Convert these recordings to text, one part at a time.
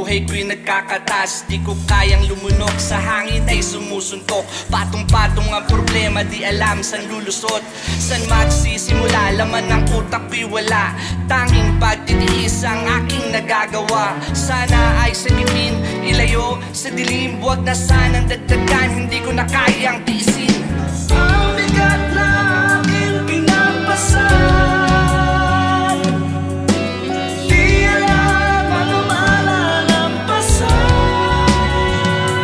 buhay ko'y nagkakatas. Di ko kayang lumunok, sa hangin ay sumusuntok. Patong-patong ang problema, di alam saan lulusot. Saan magsisimula, laman ng utak ko'y wala. Tanging pagtitiis ang aking nagagawa. Sana ay sagipin, ilayo sa dilim. Huwag na sanang dagdagan, hindi ko na kayang tiisin. Ang bigat na aking pinapasan, di alam ano malalampasan.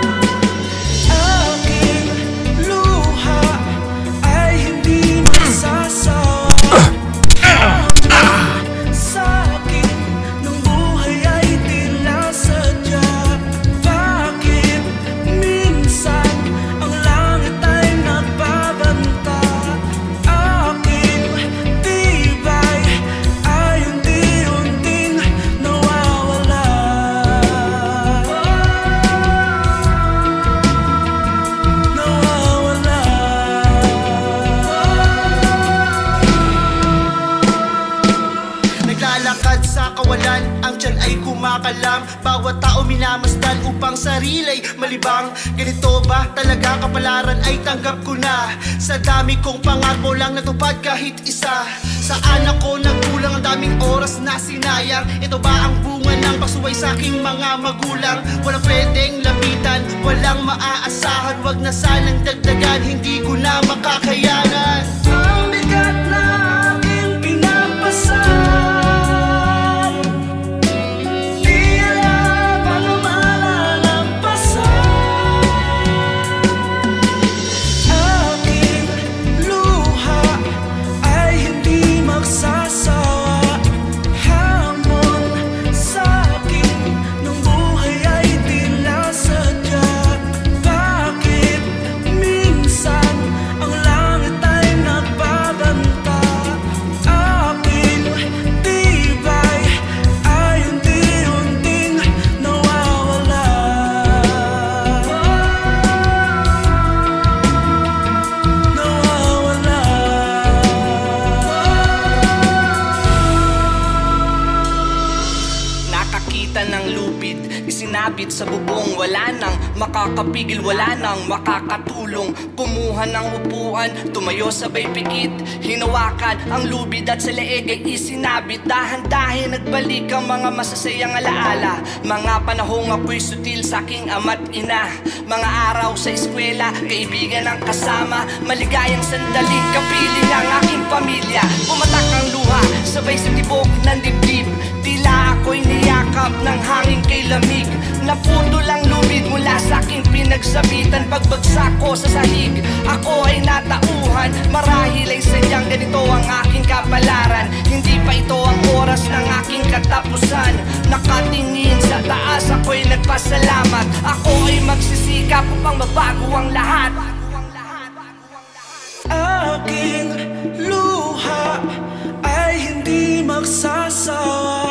Aking luha ay hindi masasawa. Sa'kin ng buhay ay tila sadya. Bakit minsan ang langit ay nagbabanta? Aking tibay ay unti-unting nawawala. Naglalakad sa kawalan, ang tiyan ay kumakalam. Bawat tao minamasdan upang sarila'y malibang. Ganito ba talaga kapalaran ay tanggap ko na. Sa dami kong pangako lang natupad kahit isa. Saan ako nagkulang, ang daming oras na sinayang. Ito ba ang bunga ng pagsuway sa aking mga magulang? Walang pwedeng lapitan, walang maaasahan. Wag na sanang dagdagan, hindi ko na makakayanan. Ang bigat na aking pinapasan, di alam ano malalampasan. Aking luha ay hindi magsasawa. Hamon sa'kin ng buhay ay tila sadya. Bakit minsan ang langit ay nagbabanta? Aking tibay ay unti-unting nawawala. Nakakita ng lupit, isinabit sa bubong. Wala nang makakapigil, wala nang makakatulong. Kumuha ng upuan, tumayo sabay pikit. Hinawakan ang lubid at sa leeg ay isinabit. Dahan-dahan nagbalik ang mga masasayang alaala. Mga panahong ako'y sutil sa aking ama't ina. Mga araw sa eskwela, kaibigan ang kasama. Maligayang sandaling kapiling ang aking pamilya. Pumatak ang luha, sabay sa tibok ng dibdib. Tila ako'y niyakap ng hangin kay lamig. Naputol ang lubid mula sa aking pinagsabitan. Pagbagsak ko sa sahig, ako ay natauhan. Marahil ay sadyang ganito ang aking kapalaran. Hindi pa ito ang oras ng aking katapusan. Nakatingin sa taas, ako'y nagpasalamat. Ako ay magsisikap upang mabago ang lahat. Aking luha ay hindi magsasawa.